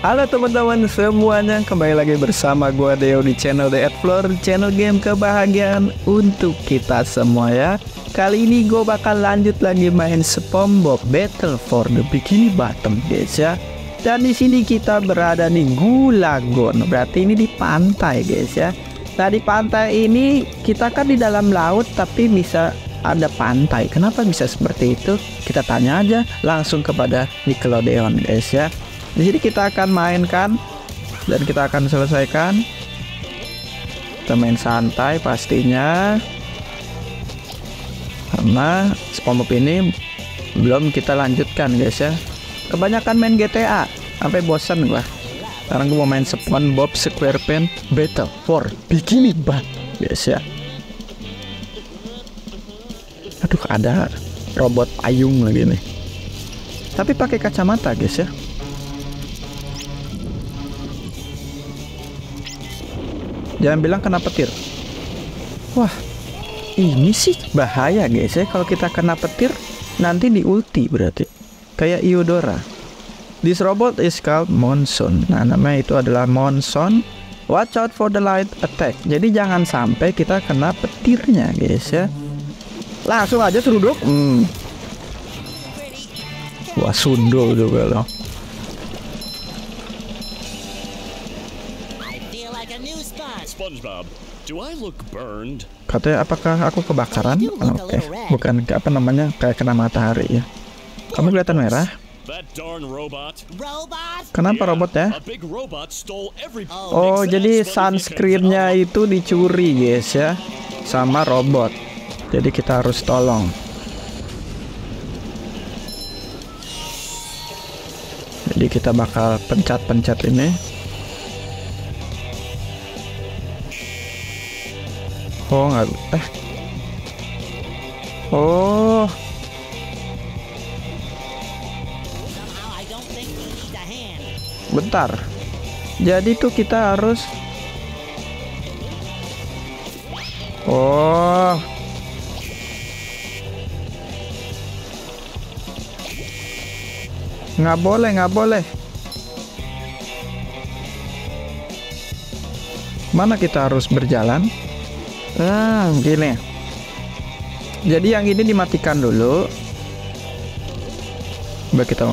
Halo teman-teman semuanya, kembali lagi bersama gua Deo di channel The Explore, channel game kebahagiaan untuk kita semua ya. Kali ini gue bakal lanjut lagi main SpongeBob Battle for the Bikini Bottom guys ya. Dan di sini kita berada di Gulagon, berarti ini di pantai guys ya. Nah di pantai ini kita kan di dalam laut tapi bisa ada pantai. Kenapa bisa seperti itu? Kita tanya aja langsung kepada Nickelodeon guys ya. Di sini kita akan mainkan dan kita akan selesaikan. Kita main santai pastinya, karena SpongeBob ini belum kita lanjutkan guys ya. Kebanyakan main GTA sampai bosan gua. Sekarang gua mau main SpongeBob SquarePants Battle for Bikini Bottom guys ya. Aduh, ada robot payung lagi nih. Tapi pakai kacamata guys ya. Jangan bilang kena petir. Wah, ini sih bahaya guys ya. Kalau kita kena petir nanti di ulti berarti. Kayak Eudora. This robot is called Monsoon. Nah, namanya itu adalah Monsoon. Watch out for the light attack. Jadi jangan sampai kita kena petirnya guys ya. Langsung aja seruduk. Wah, sundul juga loh. SpongeBob, do I look burned? Katanya apakah aku kebakaran? Oke. Bukan apa namanya, kayak kena matahari ya. Kamu kelihatan merah. That darn robot. Kenapa robot ya? A big robot stole every. Oh, jadi sunscreennya itu dicuri guys ya, sama robot. Jadi kita harus tolong. Jadi kita bakal pencet-pencet ini. Oh nggak, oh, bentar. Jadi tuh kita harus, oh, nggak boleh, nggak boleh. Mana kita harus berjalan? Gini. Jadi yang ini dimatikan dulu. Coba kita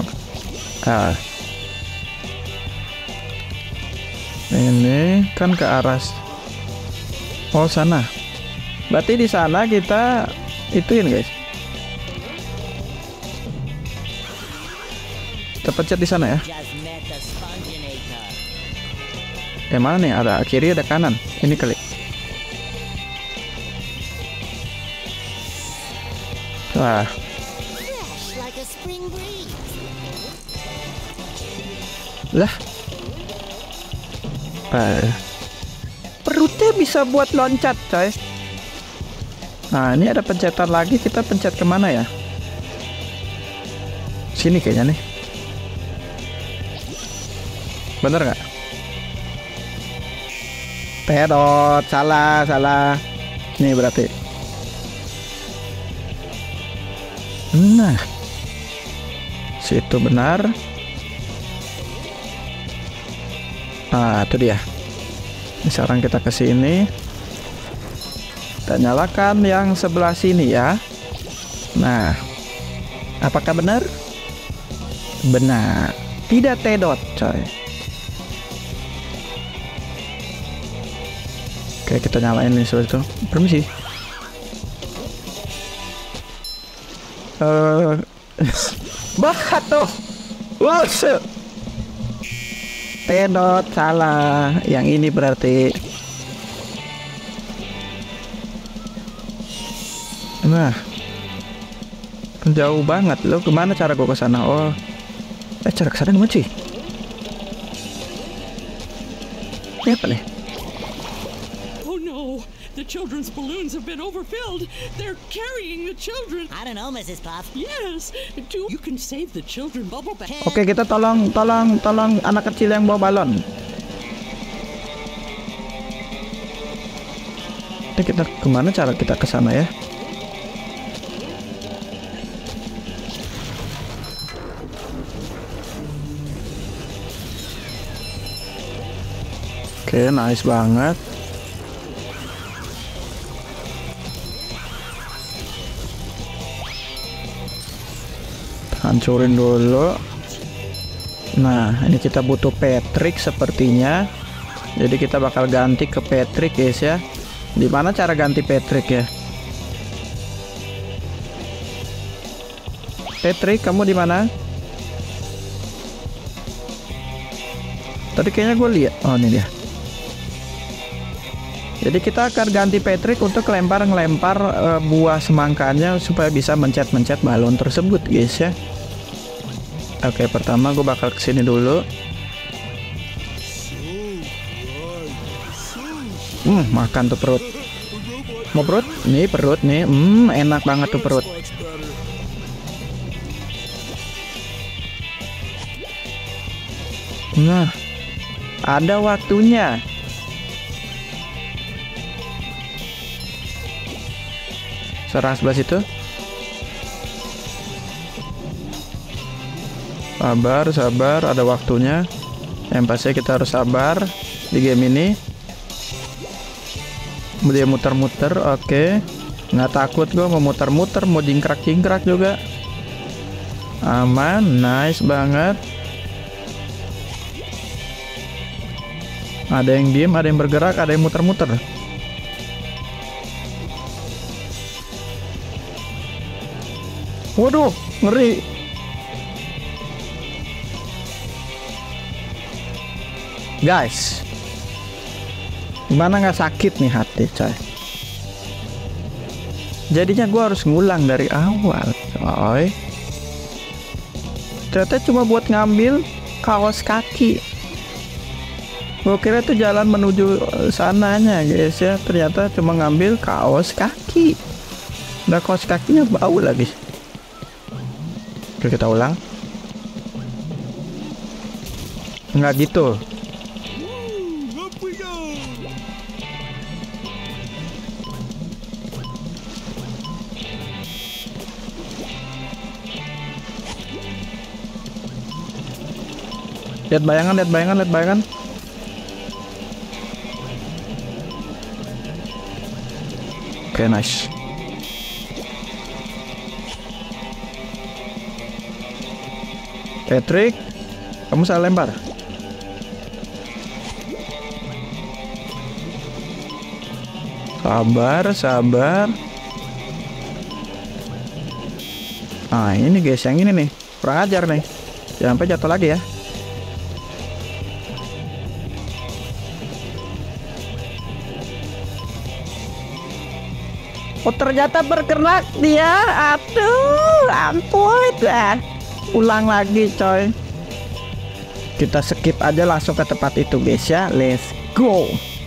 ini kan ke arah sana. Berarti di sana kita ituin guys. Kita pencet di sana ya. Mana nih? Ada kiri, ada kanan. Ini klik. Wah. Lah. Perutnya bisa buat loncat, coy. Nah, ini ada pencetan lagi. Kita pencet kemana ya? Sini kayaknya nih. Bener nggak? Pedot, salah. Nih berarti. Nah, situ benar. Nah, itu dia. Sekarang kita ke sini. Kita nyalakan yang sebelah sini ya. Nah, apakah benar? Benar. Tidak tedot, coy. Oke, kita nyalain ini seperti itu. Permisi. Bahat tuh. Wuh, tedot, salah. Yang ini berarti. Nah, jauh banget. Lo kemana cara gue ke sana? Oh, cara ke sana gimana sih? Ini apa nih? The children's balloons have been overfilled. They're carrying the children. I don't know, Mrs. Puff. Yes, you can save the children bubble bath. Oke, kita tolong anak kecil yang bawa balon. Ini kita kemana cara kita ke sana ya? Oke, nice banget. Hancurin dulu. Nah, ini kita butuh Patrick sepertinya. Jadi kita bakal ganti ke Patrick guys ya. Dimana cara ganti Patrick ya? Patrick, kamu di mana? Tadi kayaknya gue lihat. Oh, ini dia. Jadi kita akan ganti Patrick untuk ngelempar buah semangkanya supaya bisa mencet-mencet balon tersebut guys ya. Oke, pertama gue bakal kesini dulu. Makan tuh perut. Mau perut? Nih perut nih. Enak banget tuh perut. Nah, ada waktunya. Serang sebelah situ. Sabar, ada waktunya. Yang pasti kita harus sabar di game ini. Dia muter-muter, oke. Nggak takut gue mau muter-muter, mau jingkrak-jingkrak juga. Aman, nice banget. Ada yang diem, ada yang bergerak, ada yang muter-muter. Waduh, ngeri. Guys, gimana nggak sakit nih hati coy. Jadinya gue harus ngulang dari awal coy. Ternyata cuma buat ngambil kaos kaki. Gue kira itu jalan menuju sananya guys ya. Ternyata cuma ngambil kaos kaki. Udah kaos kakinya bau lagi. Oke, kita ulang. Nggak gitu. Lihat bayangan. Oke, nice. Patrick, kamu salah lempar. Sabar. Nah, ini guys, yang ini nih. Kurang ajar nih. Jangan sampai jatuh lagi ya. Oh, ternyata bergerak dia. Aduh, ampun dah. Ulang lagi coy. Kita skip aja langsung ke tempat itu guys ya. Let's go.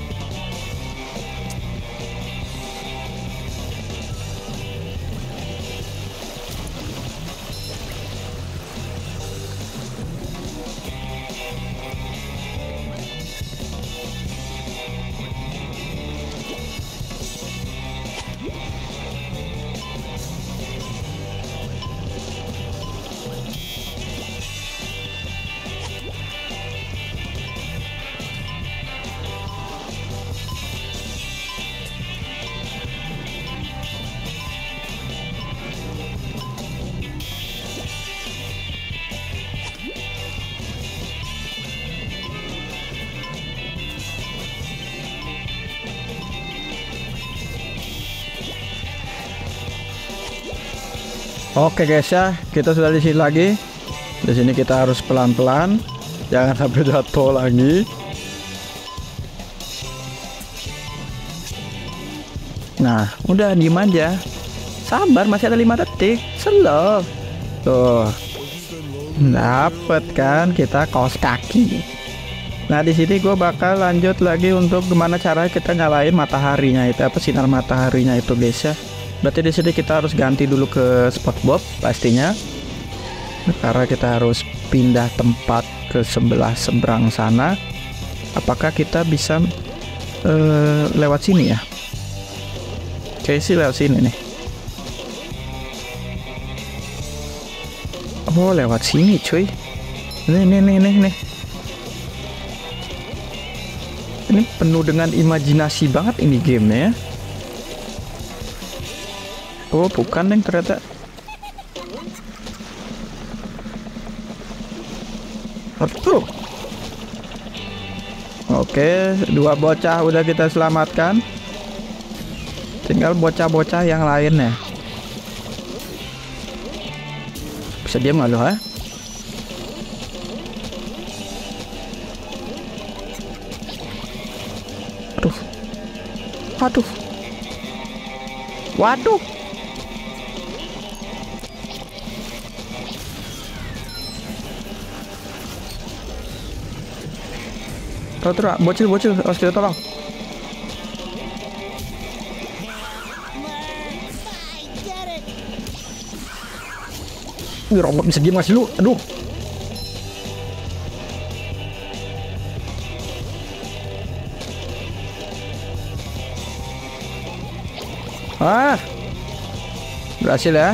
Oke guys ya, kita sudah di sini lagi. Di sini kita harus pelan-pelan, jangan sampai jatuh lagi. Nah, udah diem aja. Sabar, masih ada 5 detik. Slow. Tuh. Dapet kan kita kaos kaki. Nah, di sini gue bakal lanjut lagi untuk gimana cara kita nyalain mataharinya itu, apa sinar mataharinya itu guys ya. Berarti di sini kita harus ganti dulu ke SpongeBob pastinya. Karena kita harus pindah tempat ke sebelah seberang sana. Apakah kita bisa lewat sini ya? Oke sih lewat sini nih. Oh, lewat sini cuy. Nih. Ini penuh dengan imajinasi banget ini gamenya ya. Oh bukan yang ternyata. Aduh. Oke, 2 bocah udah kita selamatkan. Tinggal bocah-bocah yang lainnya. Bisa diam nggak lo, ha? Aduh. Aduh. Waduh. Terus, bocil, harus kita tolong. Ih, robot bisa diam nggak sih lu? Aduh. Ah, berhasil ya.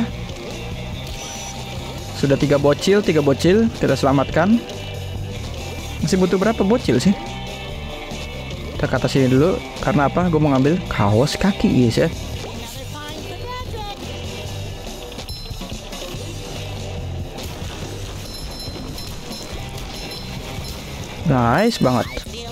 Sudah 3 bocil kita selamatkan. Masih butuh berapa bocil sih? Kita ke atas sini dulu. Karena apa? Gue mau ngambil kaos kaki guys ya. Nice banget.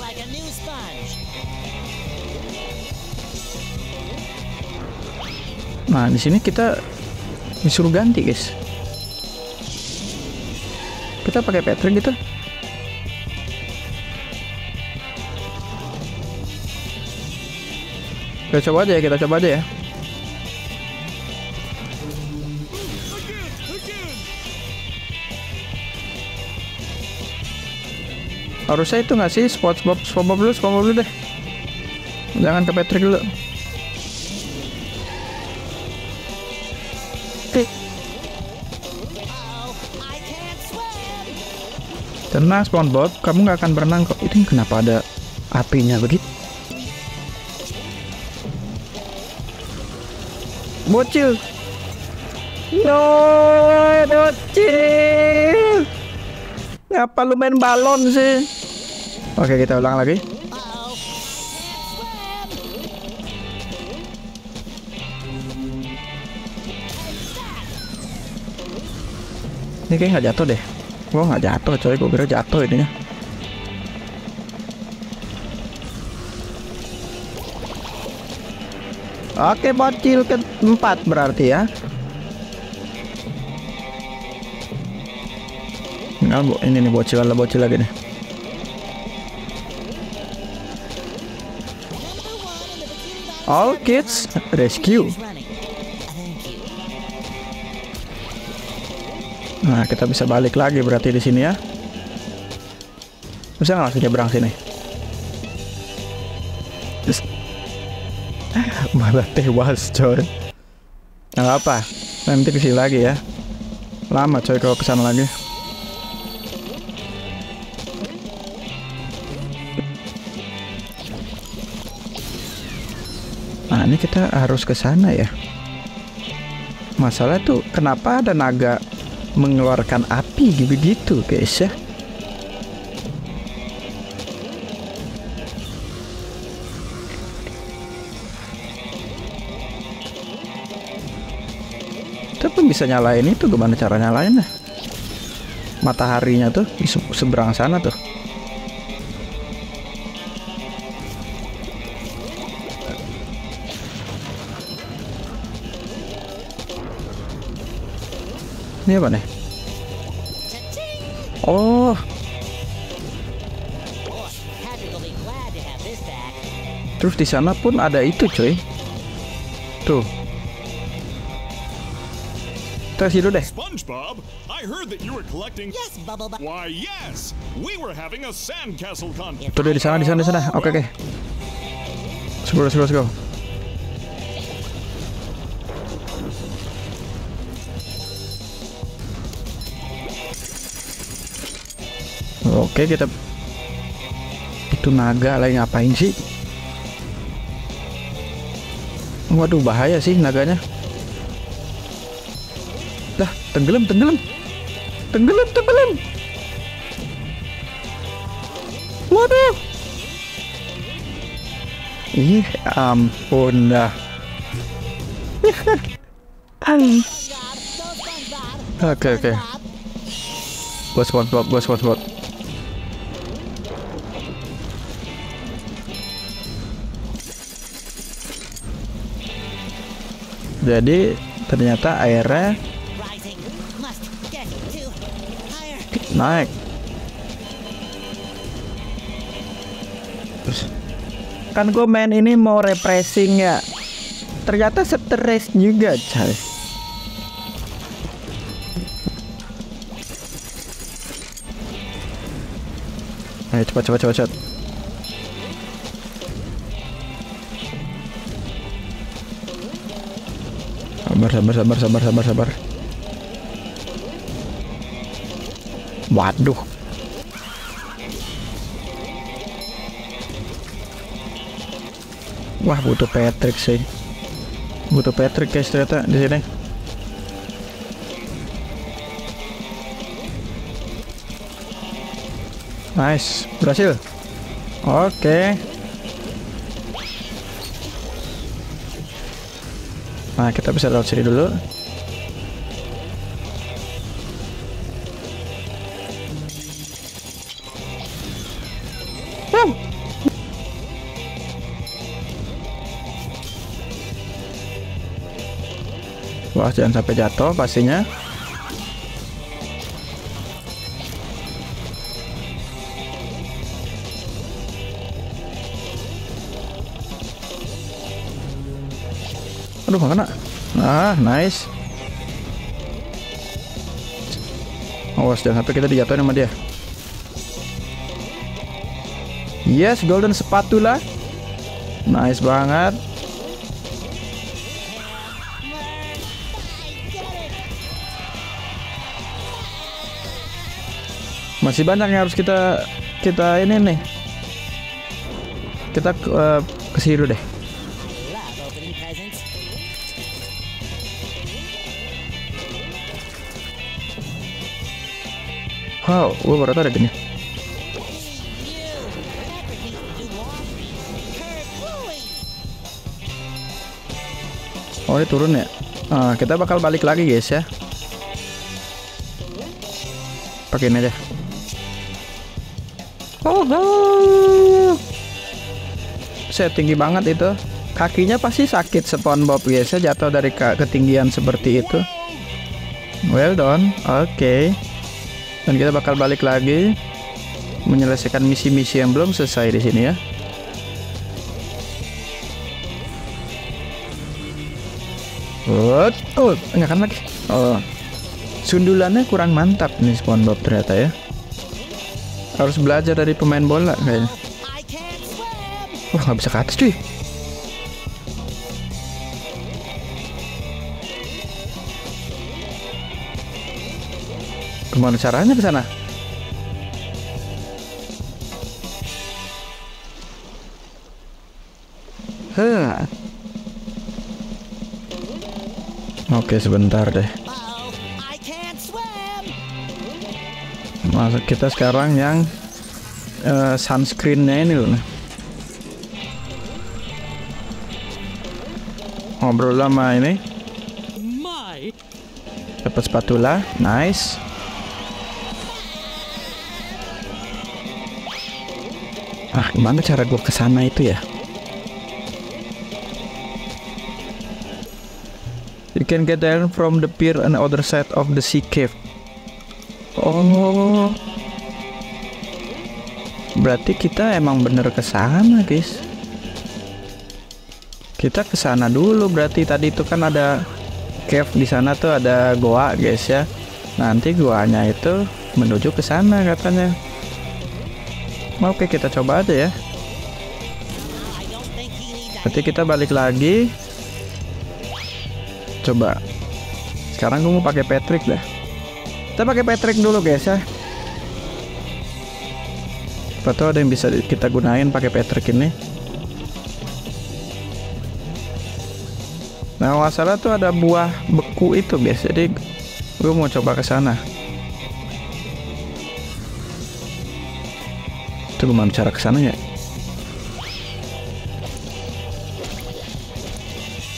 Nah di sini kita disuruh ganti guys. Kita pakai Patrick gitu. Kita coba aja ya. Harusnya itu nggak sih SpongeBob dulu deh. Jangan ke Patrick dulu. Tenang SpongeBob, kamu nggak akan berenang kok. Ini kenapa ada apinya begitu? Bocil. No, bocil. Ngapa lu main balon sih? Oke, kita ulang lagi. Ini kayak nggak jatuh deh. Gua nggak jatuh coy, gue kira jatuh ininya. Oke, bocil keempat berarti ya. Nah, ini nih bocil lagi nih. All kids rescue. Nah, kita bisa balik lagi berarti di sini ya. Bisa nggak langsung nyebrang sini? Malah tewas coy. Nggak apa, nanti kesini lagi ya. Lama coy kalau kesana lagi. Nah ini kita harus ke sana ya. Masalah tuh kenapa ada naga mengeluarkan api gitu guys ya. Tapi bisa nyalain itu, gimana cara nyalainnya? Mataharinya tuh di seberang sana tuh. Ini apa nih? Oh. Terus di sana pun ada itu coy. Tuh. Dulu deh. SpongeBob, I heard that you were collecting. Yes, Bubble. Why, yes. We were having a sandcastle contest. Tuh di sana. Oke. Let's go. Oke, kita itu naga lagi ngapain sih? Waduh, bahaya sih naganya. Lah, tenggelam. Waduh. Ih, ampun dah. Oke. Gua SpongeBob. Jadi ternyata airnya naik. Kan gue main ini mau refreshing ya, ternyata stres juga coy. Ayo cepat. Sabar. Waduh. Wah, butuh Patrick sih. Butuh Patrick guys ternyata di sini. Nice, berhasil. Oke. Nah, kita bisa lewat sini dulu. Wah, jangan sampai jatuh pastinya. Aduh, nggak kena. Ah, nice. Awas jangan sampai kita dijatuhin sama dia. Yes, golden spatula. Nice banget. Masih banyak yang harus kita ini nih. Kita ke situ deh. Wow, gue baru tahu ada gini. Oh, ini turun ya. Kita bakal balik lagi guys ya. Pakai ini aja. Saya tinggi banget itu. Kakinya pasti sakit SpongeBob guys ya, jatuh dari ketinggian seperti itu. Well done. Oke. Dan kita bakal balik lagi menyelesaikan misi-misi yang belum selesai di sini ya. Oh, enggak kan lagi. Oh. Sundulannya kurang mantap nih SpongeBob ternyata ya. Harus belajar dari pemain bola kayaknya. Wah, nggak bisa ke atas cuy. Gimana caranya ke sana? Oke, sebentar deh. Masuk kita sekarang yang sunscreennya ini loh. Ngobrol lama ini. Dapat spatula, nice. Gimana cara gue kesana itu ya? You can get down from the pier on the other side of the sea cave. Oh, berarti kita emang bener kesana guys. Kita kesana dulu berarti. Tadi itu kan ada cave di sana tuh, ada goa guys ya. Nanti goanya itu menuju ke sana katanya. Oke, kita coba aja ya. Berarti kita balik lagi. Coba. Sekarang gue mau pakai Patrick dah. Kita pakai Patrick dulu guys ya. Atau ada yang bisa kita gunain pakai Patrick ini. Nah, masalah tuh ada buah beku itu guys. Jadi gue mau coba ke sana. Itu gimana cara ke sana ya?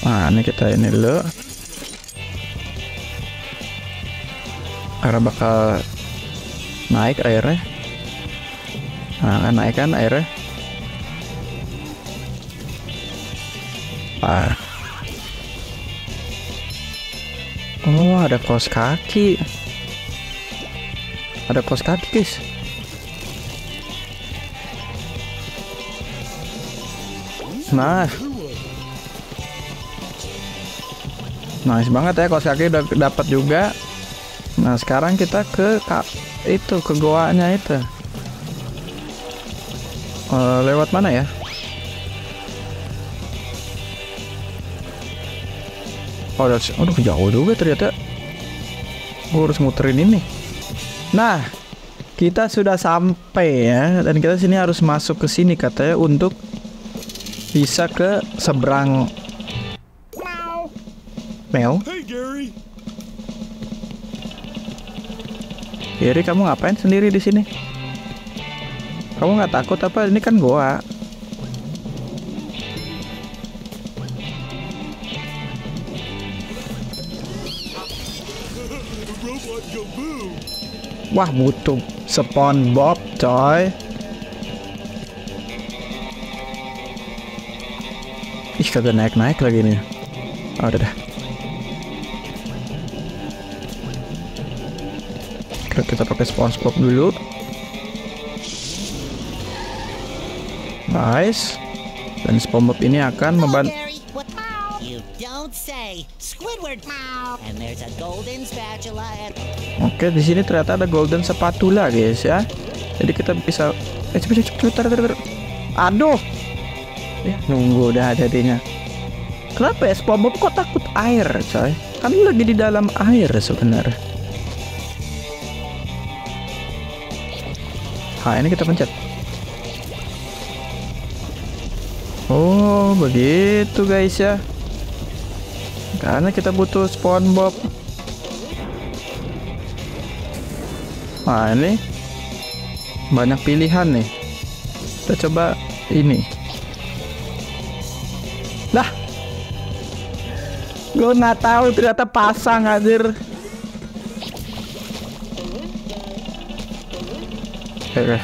Nah, ini kita ini dulu. Karena bakal naik airnya. Nah, kan naik kan airnya. Oh, ada kaos kaki. Ada kaos kaki, guys. Nah, nice banget ya, kaos kaki udah dapat juga. Nah, sekarang kita ke goanya itu. Lewat mana ya? Oh, aduh jauh juga ternyata. Gue harus muterin ini. Nah, kita sudah sampai ya, dan kita sini harus masuk ke sini katanya untuk bisa ke seberang. Mel. Hey, Gary. Gary, kamu ngapain sendiri di sini? Kamu nggak takut apa? Ini kan goa. Wah, butuh SpongeBob, coy. Ih, kagak naik-naik lagi nih. Oh, udah dah. Kita pakai SpongeBob dulu. Nice. Dan SpongeBob ini akan membantu. Oke, di sini ternyata ada golden spatula, guys ya. Jadi kita bisa cepet. Aduh. Nunggu udah ada jadinya. Kenapa ya SpongeBob kok takut air, coy? Kan lagi di dalam air sebenarnya. Nah, ini kita pencet. Oh, begitu guys ya. Karena kita butuh SpongeBob. Nah, ini banyak pilihan nih. Kita coba ini. Lah, gue nggak tahu ternyata pasang anjir. Oke.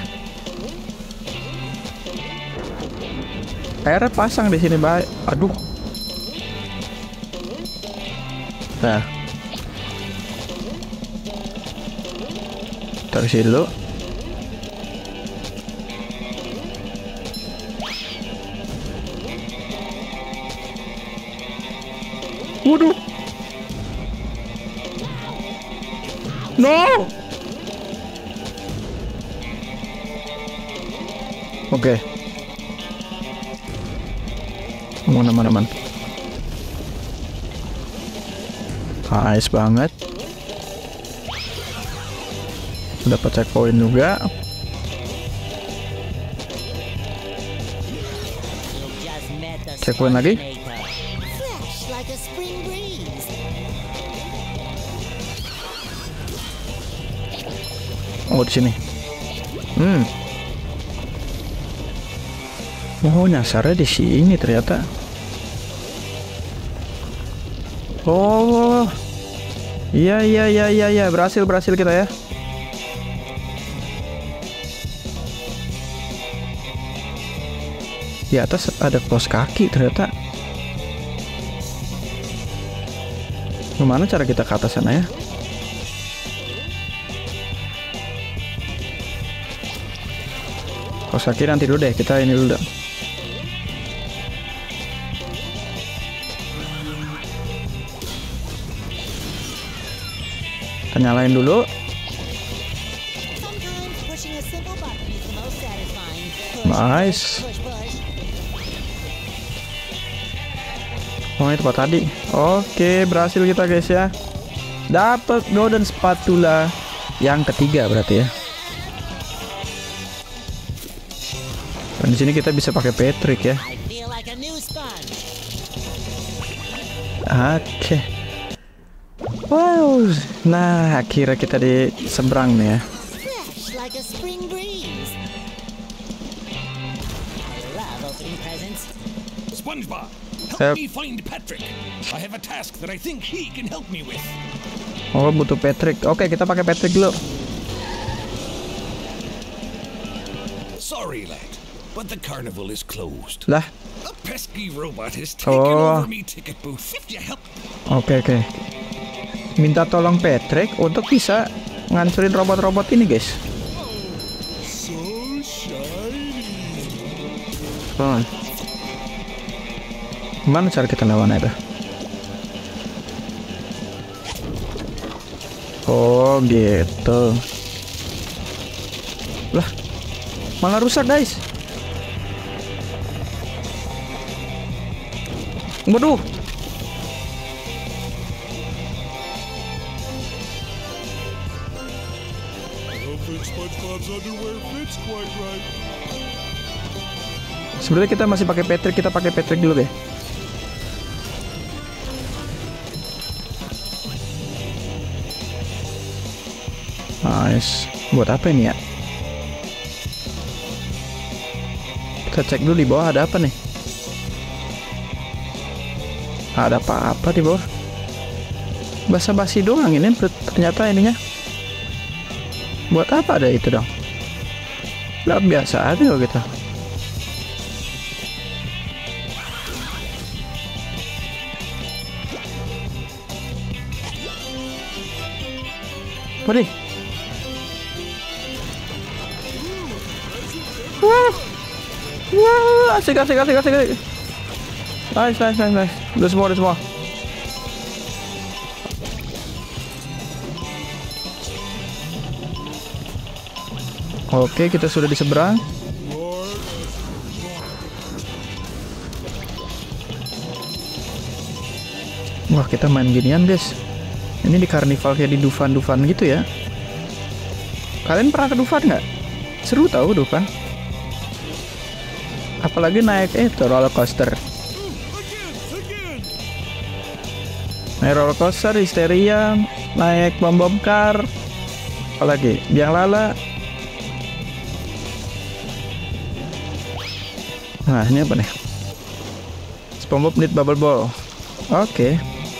Airnya pasang di sini, baik. Aduh. Nah. Taruh sini dulu. Waduh. No. Oke. Aman. Nice banget. Dapat checkpoint juga. Checkpoint lagi. Oh, di sini. Oh, nyasarnya di sini ternyata. Oh. Iya, berhasil kita ya. Di atas ada kaos kaki ternyata. Gimana cara kita ke atas sana ya? Kaos kaki nanti dulu deh, kita ini dulu deh. Kita nyalain dulu. Nice. Oh, ini tempat tadi. Oke, berhasil kita guys ya. Dapat golden spatula yang ketiga berarti ya. Dan di sini kita bisa pakai Patrick ya. Oke. Wow. Nah, akhirnya kita di seberang nih ya. SpongeBob, Yep. help me find Patrick. I have a task that I think he can help me with. Oh, butuh Patrick. Oke, kita pakai Patrick dulu. Sorry, lad, but the carnival is closed. Lah. A pesky robot has taken Oh. over me ticket booth. If you help, Oke. Minta tolong Patrick untuk bisa ngancurin robot-robot ini, guys. so shiny. Oh. Gimana cara kita lawan itu? Oh, gitu. Lah, malah rusak, guys. Waduh. I don't think SpongeBob's underwear fits quite right. Sebenarnya kita masih pakai Patrick, kita pakai Patrick dulu deh. Nice. Buat apa ini ya? Kita cek dulu di bawah ada apa nih. Ada apa-apa di bawah? Basa-basi doang ini ternyata ininya. Buat apa ada itu dong? Lah biasa aja loh gitu. Waduh. Wah, asik. Nice. Udah semua. Oke, kita sudah di seberang. Wah, kita main ginian, guys. Ini di karnival kayak di Dufan gitu ya. Kalian pernah ke Dufan nggak? Seru tahu Dufan. Apalagi naik itu roller coaster. Naik roller coaster, histeria, naik bom car. Apalagi biang lala. Nah, ini apa nih? SpongeBob need bubble ball. Oke.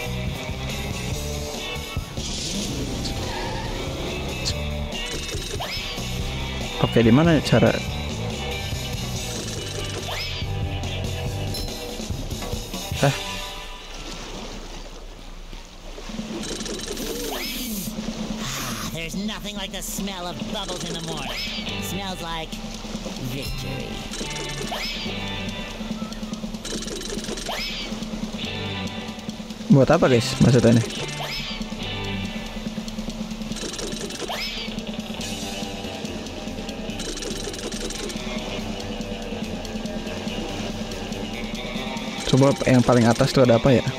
Oke, di mana cara? There's nothing like the smell of bubbles in the morning. Smells like victory. Buat apa, guys? Maksudnya nih? Coba yang paling atas tuh ada apa ya?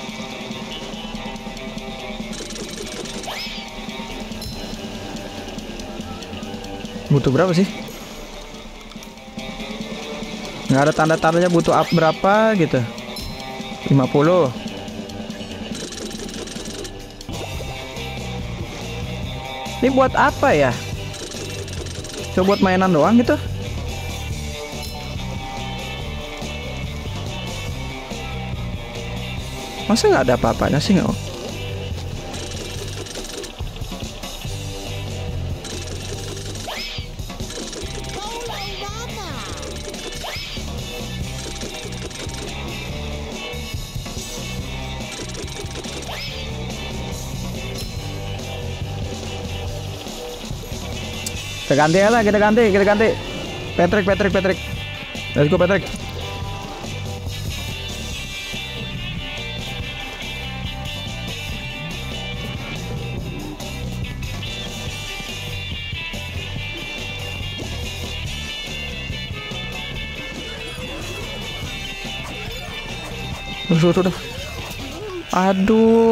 Butuh berapa sih? Nggak ada tanda-tandanya butuh up berapa gitu. 50. Ini buat apa ya? Coba buat mainan doang gitu. Masa nggak ada apa-apanya sih nggak? Kita ganti ya lah, kita ganti. Patrick. Let's go, Patrick. Udah. Aduh.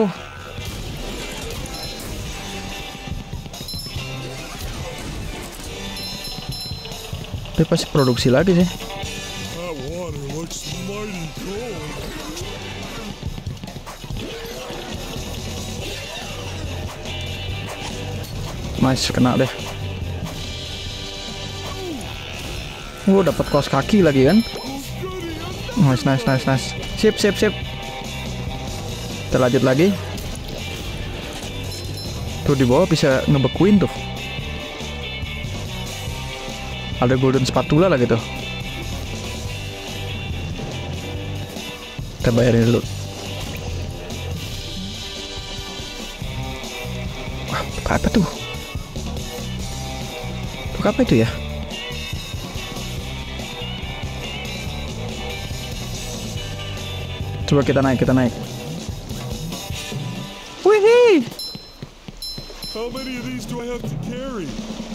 Dia pasti produksi lagi sih. That water looks mighty cold. Nice, kena deh. Dapat kaos kaki lagi kan? Nice. Sip. Kita lanjut lagi. Tuh di bawah bisa ngebekuin tuh. Ada golden spatula lah gitu. Kita bayarin dulu. Wah, apa tuh? Apa itu ya? Coba kita naik. Wih. How many of these do I have to carry?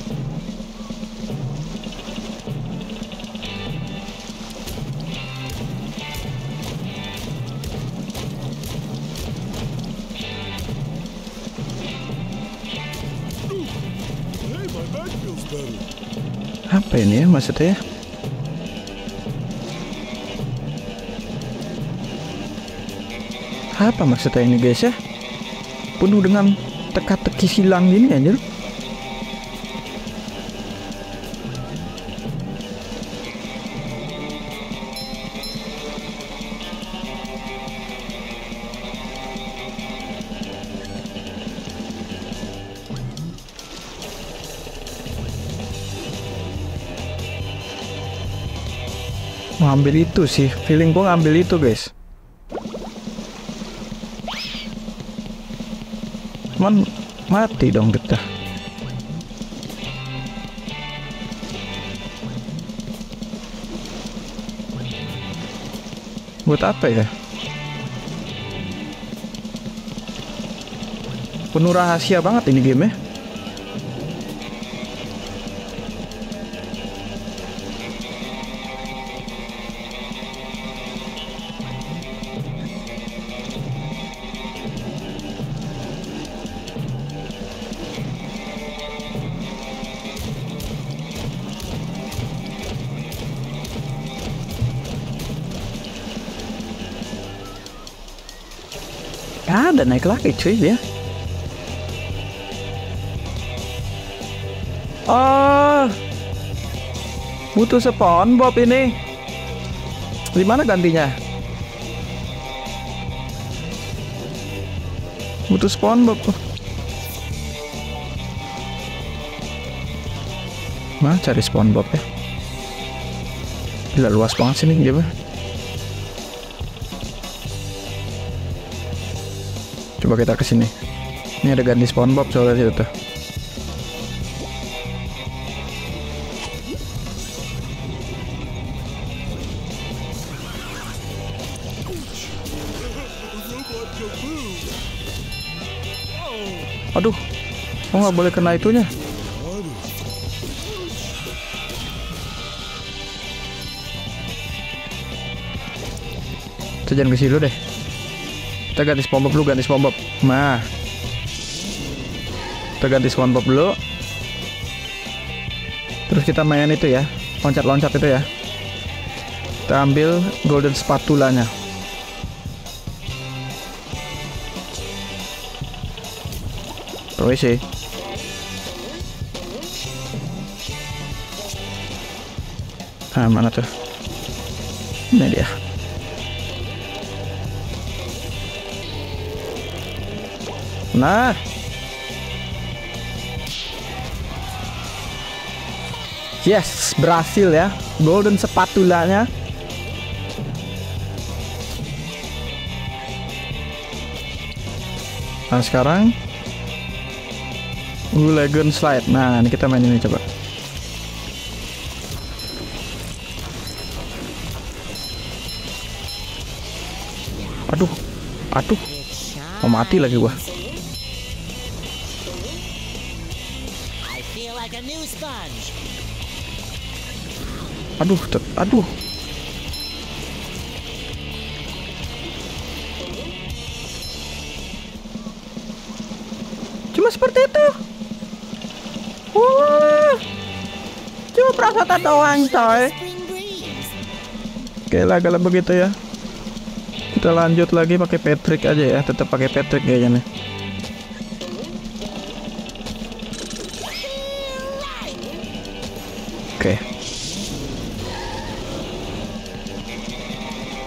Hey, my back feels better. Apa ini ya maksudnya? Apa maksudnya ini guys ya? Penuh dengan teka-teki silang gini anjir. Mau ambil itu sih, feeling gue ngambil itu guys. Cuman mati dong kita. Buat apa ya? Penuh rahasia banget ini game ya. Ada naik lagi cuy ya. Oh, butuh SpongeBob ini. Gimana gantinya? Butuh SpongeBob. Nah, cari SpongeBob ya. Gila luas banget sini gimana? Coba kita kesini. Ini ada ganti SpongeBob soalnya situ tuh. Aduh, kok nggak boleh kena itunya? Kita jangan ke situ deh. Kita ganti SpongeBob dulu, ganti SpongeBob. Nah, kita ganti SpongeBob dulu. Terus kita main itu ya, loncat-loncat itu ya. Kita ambil golden spatulanya. Permisi. Nah, mana tuh? Ini dia. Nah, yes, berhasil ya, golden spatulanya. Nah sekarang Legend Slide. Nah ini kita main ini coba. Aduh, mau mati lagi gua. Aduh. Cuma seperti itu. Wah, cuma perasaan doang coy. Oke lah kalau begitu ya. Kita lanjut lagi pakai Patrick aja ya. Tetap pakai Patrick kayaknya nih. Oke.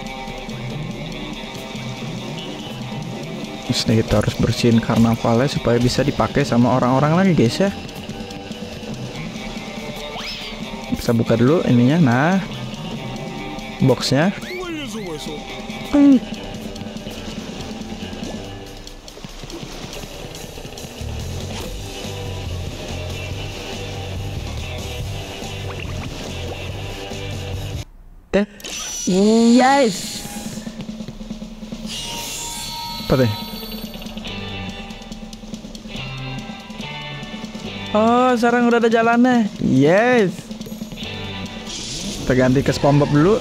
Terus nih kita harus bersihin karnavalnya supaya bisa dipakai sama orang-orang lagi guys ya. Bisa buka dulu ininya. Nah, boxnya. Clean as a whistle. Yes. Apa deh? Oh, sekarang udah ada jalannya. Yes. Kita ganti ke SpongeBob dulu.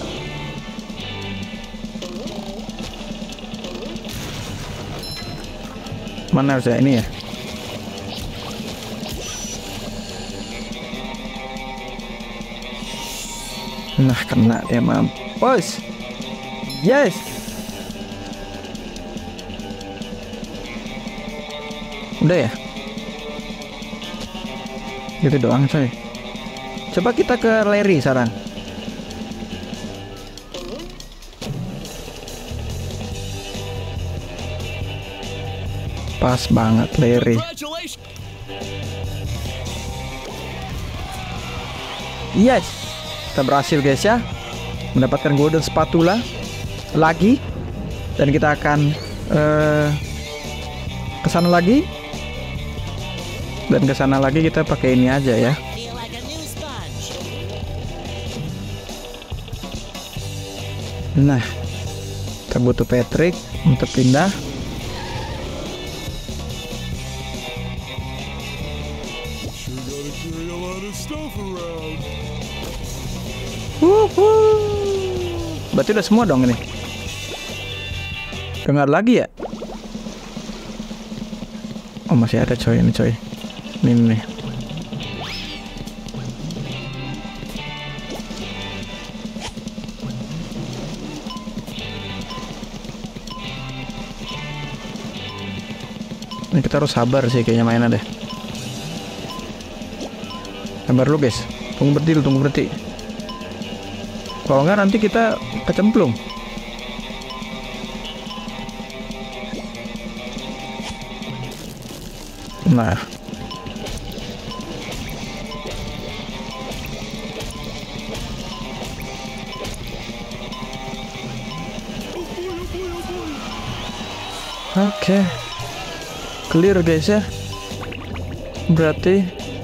Mana harusnya ini ya? Nah, kena dia mampus. Yes. Udah ya? Gitu doang coy. Coba kita ke Larry sekarang. Pas banget Larry. Congratulations. Yes. Kita berhasil guys ya, mendapatkan golden spatula lagi, dan kita akan kesana lagi, dan kesana lagi kita pakai ini aja ya. Feel like a new sponge. Nah, kita butuh Patrick untuk pindah. Sure gotta carry a lot of stuff around. Berarti udah semua dong ini. Dengar lagi ya? Oh, masih ada coy ini coy. Ini nih. Ini kita harus sabar sih kayaknya mainnya deh. Sabar lu guys. Tunggu berhenti. Kalau nggak nanti kita kecemplung. Nah. Oke. Clear guys ya. Berarti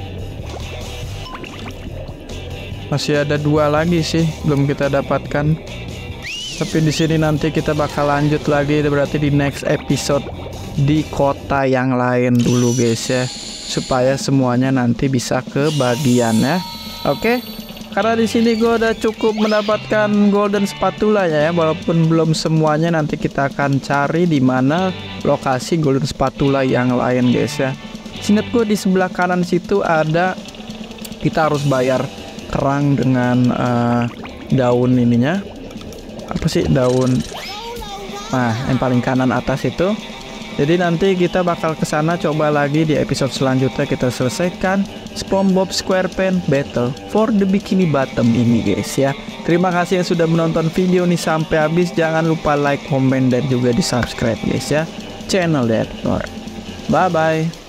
masih ada 2 lagi sih belum kita dapatkan. Tapi di sini nanti kita bakal lanjut lagi, berarti di next episode di kota yang lain dulu guys ya, supaya semuanya nanti bisa kebagian ya. Oke. Karena di sini gue udah cukup mendapatkan golden spatula ya, walaupun belum semuanya, nanti kita akan cari di mana lokasi golden spatula yang lain guys ya. Seingat gue di sebelah kanan situ ada, kita harus bayar kerang dengan daun ininya. Apa sih daun? Nah, yang paling kanan atas itu. Jadi nanti kita bakal ke sana coba lagi di episode selanjutnya, kita selesaikan SpongeBob SquarePants Battle for the Bikini Bottom ini guys ya. Terima kasih yang sudah menonton video ini sampai habis. Jangan lupa like, komen, dan juga di subscribe guys ya channel The Edflor. Bye bye.